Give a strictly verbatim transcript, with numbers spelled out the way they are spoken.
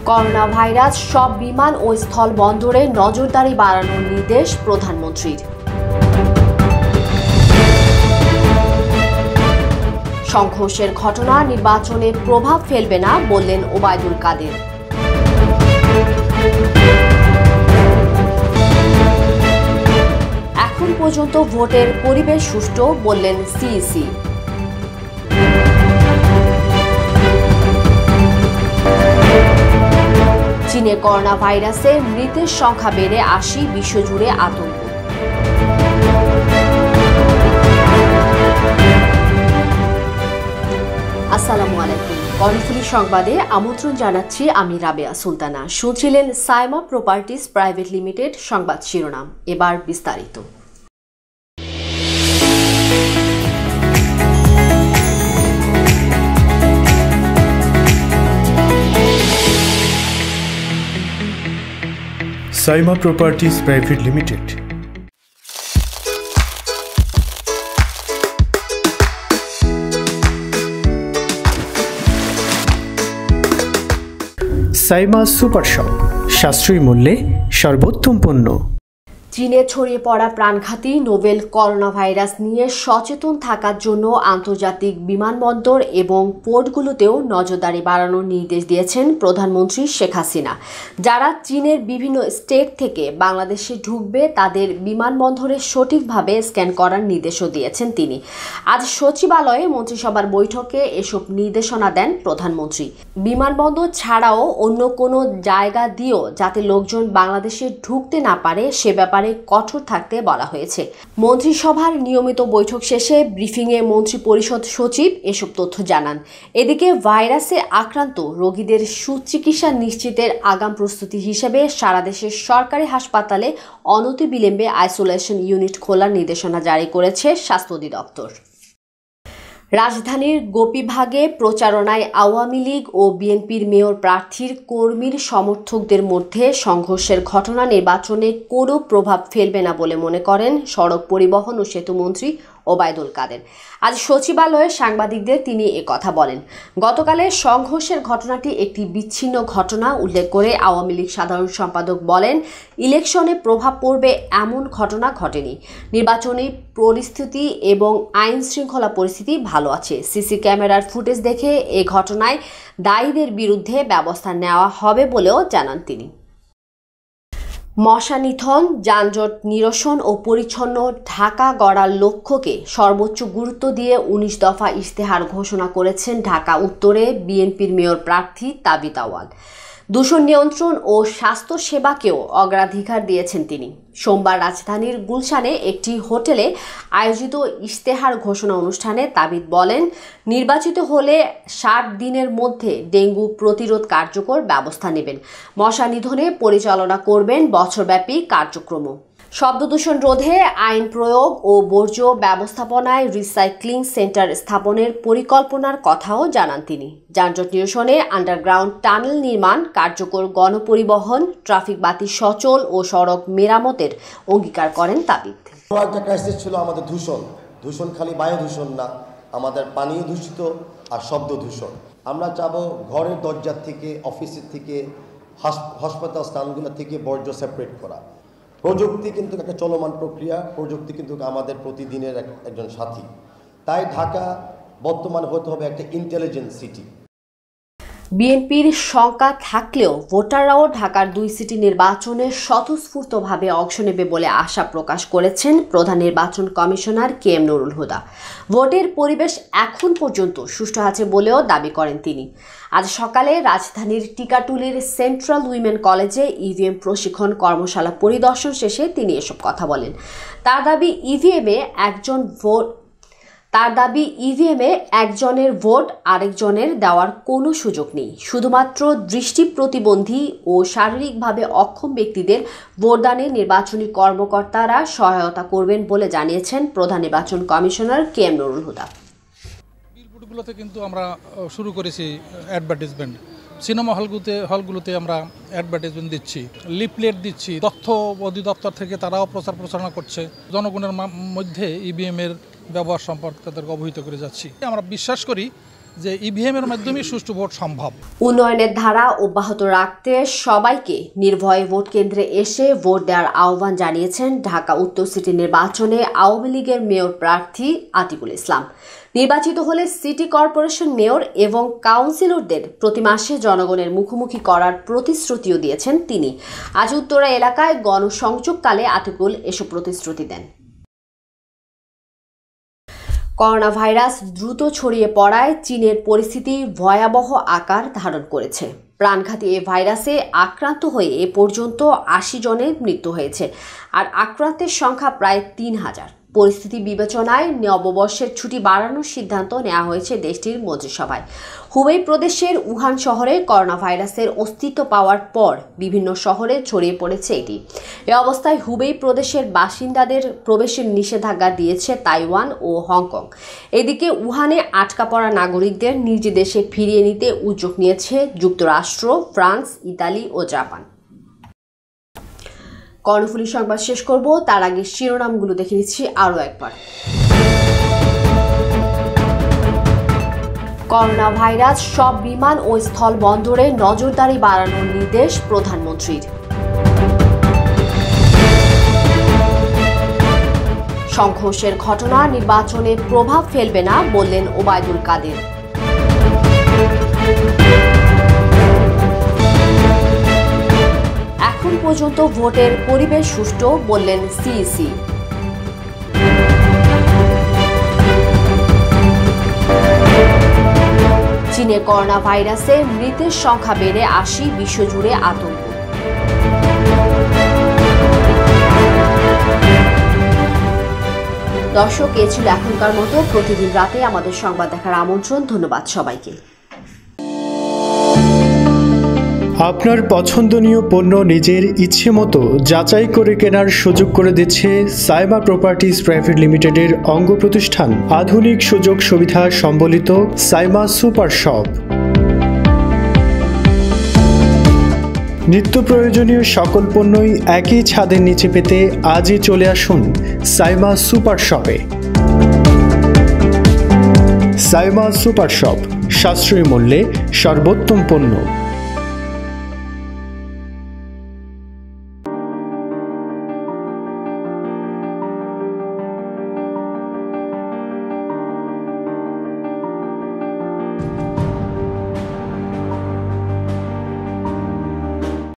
Corona virus সব বিমান ও স্থল বন্দরে নজরদারি বাড়ানোর নির্দেশ প্রধানমন্ত্রীর। সংঘর্ষের ঘটনা নির্বাচনে প্রভাব ফেলবে না বললেন ওবায়দুল কাদের। এখন পর্যন্ত ভোটের পরিবেশ সুষ্ঠু বললেন সিইসি। চীনে করোনা ভাইরাসে মৃতের সংখ্যা বেড়ে আশি, বিশ্বজুড়ে আতঙ্ক। আসসালামু আলাইকুম। কর্ণফুলী সংবাদে আমন্ত্রণ জানাচ্ছি আমি রাবেয়া সুলতানা। শুনছিলেন সাইমা প্রপার্টিজ প্রাইভেট লিমিটেড সংবাদ শিরোনাম। এবার বিস্তারিত। Saima properties private limited. Saima super shop, সাশ্রয়ী মূল্যে সর্বোত্তম পণ্য। চীনে ছড়িয়ে পড়া প্রাণঘাতী নোভেল করোনা ভাইরাস নিয়ে সচেতন থাকার জন্য আন্তর্জাতিক বিমানবন্দর এবং পোর্টগুলোতেও নজরদারি বাড়ানোর নির্দেশ দিয়েছেন প্রধানমন্ত্রী শেখ হাসিনা। যারা চীনের বিভিন্ন স্টেট থেকে বাংলাদেশে ঢুকবে তাদের বিমানবন্দরে সঠিকভাবে স্ক্যান করার নির্দেশও দিয়েছেন তিনি। আজ সচিবালয়ে মন্ত্রিসভার বৈঠকে এসব নির্দেশনা দেন প্রধানমন্ত্রী। বিমানবন্দর ছাড়াও অন্য কোনো জায়গা দিয়েও যাতে লোকজন বাংলাদেশে ঢুকতে না পারে সে ব্যাপারে কঠোর থাকতে বলা হয়েছে। মন্ত্রিসভার নিয়মিত বৈঠক শেষে ব্রিফিংয়ে মন্ত্রী পরিষদ সচিব এসব তথ্য জানান। এদিকে ভাইরাসে আক্রান্ত রোগীদের সুচিকিৎসা নিশ্চিতের আগাম প্রস্তুতি হিসেবে সারা দেশের সরকারি হাসপাতালে অনতিবিলম্বে আইসোলেশন ইউনিট খোলার নির্দেশনা জারি করেছে স্বাস্থ্য অধিদপ্তর। রাজধানীর গোপীবাগে প্রচারণায় আওয়ামী লীগ ও বিএনপির মেয়র প্রার্থীর কর্মীর সমর্থকদের মধ্যে সংঘর্ষের ঘটনা নির্বাচনে কোনো প্রভাব ফেলবে না বলে মনে করেন সড়ক পরিবহন ও সেতুমন্ত্রী ওবায়দুল কাদের। আজ সচিবালয়ে সাংবাদিকদের তিনি একথা বলেন। গতকালের সংঘর্ষের ঘটনাটি একটি বিচ্ছিন্ন ঘটনা উল্লেখ করে আওয়ামী লীগ সাধারণ সম্পাদক বলেন, ইলেকশনে প্রভাব পড়বে এমন ঘটনা ঘটেনি। নির্বাচনী পরিস্থিতি এবং আইন শৃঙ্খলা পরিস্থিতি ভালো আছে। সিসি ক্যামেরার ফুটেজ দেখে এ ঘটনায় দায়ীদের বিরুদ্ধে ব্যবস্থা নেওয়া হবে বলেও জানান তিনি। মশা নিধন, যানজট নিরসন ও পরিচ্ছন্ন ঢাকা গড়ার লক্ষ্যকে সর্বোচ্চ গুরুত্ব দিয়ে উনিশ দফা ইশতেহার ঘোষণা করেছেন ঢাকা উত্তরে বিএনপির মেয়র প্রার্থী তাবিথ আউয়াল। দূষণ নিয়ন্ত্রণ ও স্বাস্থ্য সেবাকেও অগ্রাধিকার দিয়েছেন তিনি। সোমবার রাজধানীর গুলশানে একটি হোটেলে আয়োজিত ইশতেহার ঘোষণা অনুষ্ঠানে তাবিথ বলেন, নির্বাচিত হলে ষাট দিনের মধ্যে ডেঙ্গু প্রতিরোধ কার্যকর ব্যবস্থা নেবেন। মশা নিধনে পরিচালনা করবেন বছরব্যাপী কার্যক্রম। শব্দ দূষণ রোধে আইন প্রয়োগ ও বর্জ্য ব্যবস্থাপনায় রিসাইক্লিং সেন্টার স্থাপনের পরিকল্পনার কথাও জানান তিনি। যানজট নিরসনে আন্ডারগ্রাউন্ড টানেল নির্মাণ, কার্যকর গণপরিবহন, ট্রাফিক বাতি সচল ও সড়ক মেরামতের অঙ্গীকার করেন তাবিথ। একটা ক্রাইসিস ছিল আমাদের দূষণ। দূষণ খালি বায়ু দূষণ না, আমাদের পানীয় দূষিত আর শব্দ দূষণ। আমরা চাবো ঘরের দরজার থেকে, অফিসের থেকে, হাসপাতাল স্থানগুলো থেকে বর্জ্য সেপারেট করা। প্রযুক্তি কিন্তু একটা চলমান প্রক্রিয়া, প্রযুক্তি কিন্তু আমাদের প্রতিদিনের একজন সাথী। তাই ঢাকা বর্তমানে হতে হবে একটা ইন্টেলিজেন্ট সিটি। বিএনপির শঙ্কা থাকলেও ভোটাররাও ঢাকার দুই সিটি নির্বাচনে স্বতঃস্ফূর্তভাবে অংশ নেবে বলে আশা প্রকাশ করেছেন প্রধান নির্বাচন commissioner K M Nurul Huda. ভোটের পরিবেশ এখন পর্যন্ত সুষ্ঠু আছে বলেও দাবি করেন তিনি। আজ সকালে রাজধানীর টিকাটুলির সেন্ট্রাল উইমেন কলেজে ইভিএম প্রশিক্ষণ কর্মশালা পরিদর্শন শেষে তিনি এসব কথা বলেন। তার দাবি ইভিএমে একজন ভোট তার দাবি ইভিএমে একজনের ভোট আরেকজনের দেওয়ার কোনো সুযোগ নেই। শুধুমাত্র দৃষ্টি প্রতিবন্ধী ও শারীরিকভাবে অক্ষম ব্যক্তিদের ভোটদানে নির্বাচনী কর্মকর্তারা সহায়তা করবেন বলে জানিয়েছেন প্রধান নির্বাচন commissioner K M Nurul Huda. বিলবোর্ডগুলোতে কিন্তু আমরা শুরু করেছি অ্যাডভার্টাইজমেন্ট। সিনেমা হলগুলোতে হলগুলোতে আমরা অ্যাডভার্টাইজমেন্ট দিচ্ছি, লিফলেট দিচ্ছি। তথ্য অধিদপ্তর থেকে তারাও প্রচার প্রচারণা করছে। জনগণের মধ্যে ইভিএম এর ব্যবহার সম্পর্কে তাদেরকে অবহিত করে যাচ্ছি। আমরা বিশ্বাস করি যে ইভিএম এর মাধ্যমে সুষ্ঠু ভোট সম্ভব। উন্নয়নের ধারা অব্যাহত রাখতে সবাইকে নির্ভয়ে ভোট কেন্দ্রে এসে ভোট দেওয়ার আহ্বান জানিয়েছেন ঢাকা উত্তর সিটি নির্বাচনে আওয়ামী লীগের মেয়র প্রার্থী আতিকুল ইসলাম। নির্বাচিত হলে সিটি কর্পোরেশন মেয়র এবং কাউন্সিলরদের প্রতি মাসে জনগণের মুখোমুখি করার প্রতিশ্রুতিও দিয়েছেন তিনি। আজ উত্তরা এলাকায় গণসংযোগকালে আতিকুল এসব প্রতিশ্রুতি দেন। করোনা ভাইরাস দ্রুত ছড়িয়ে পড়ায় চীনের পরিস্থিতি ভয়াবহ আকার ধারণ করেছে। প্রাণঘাতী এই ভাইরাসে আক্রান্ত হয়ে এ পর্যন্ত আশি জনের মৃত্যু হয়েছে, আর আক্রান্তের সংখ্যা প্রায় তিন হাজার। পরিস্থিতি বিবেচনায় নববর্ষের ছুটি বাড়ানোর সিদ্ধান্ত নেওয়া হয়েছে দেশটির মন্ত্রিসভায়। হুবেই প্রদেশের উহান শহরে করোনা ভাইরাসের অস্তিত্ব পাওয়ার পর বিভিন্ন শহরে ছড়িয়ে পড়েছে এটি। এ অবস্থায় হুবেই প্রদেশের বাসিন্দাদের প্রবেশের নিষেধাজ্ঞা দিয়েছে তাইওয়ান ও হংকং। এদিকে উহানে আটকা পড়া নাগরিকদের নিজ দেশে ফিরিয়ে নিতে উদ্যোগ নিয়েছে যুক্তরাষ্ট্র, ফ্রান্স, ইতালি ও জাপান। কর্ণফুলী সংবাদ শেষ করব, তার আগে শিরোনামগুলো দেখে নিচ্ছি আরও একবার। করোনা ভাইরাস, সব বিমান ও স্থল বন্দরে নজরদারি বাড়ানোর নির্দেশ প্রধানমন্ত্রীর। সংঘর্ষের ঘটনা নির্বাচনে প্রভাব ফেলবে না বললেন ওবায়দুল কাদের। এখন পর্যন্ত ভোটের পরিবেশ সুষ্ঠু বললেন সিইসি। চীনে করোনা ভাইরাসে মৃতের সংখ্যা বেড়ে আশি, বিশ্বজুড়ে আতঙ্ক। দর্শক, এ ছিল এখনকার মতো। প্রতিদিন রাতে আমাদের সংবাদ দেখার আমন্ত্রণ। ধন্যবাদ সবাইকে। আপনার পছন্দনীয় পণ্য নিজের ইচ্ছে মতো যাচাই করে কেনার সুযোগ করে দিচ্ছে সাইমা প্রপার্টিজ প্রাইভেট লিমিটেডের অঙ্গ প্রতিষ্ঠান আধুনিক সুযোগ সুবিধা সম্বলিত সাইমা সুপার শপ। নিত্য প্রয়োজনীয় সকল পণ্যই একই ছাদের নিচে পেতে আজই চলে আসুন সাইমা সুপার শপে। সাইমা সুপার শপ, সাশ্রয়ী মূল্যে সর্বোত্তম পণ্য।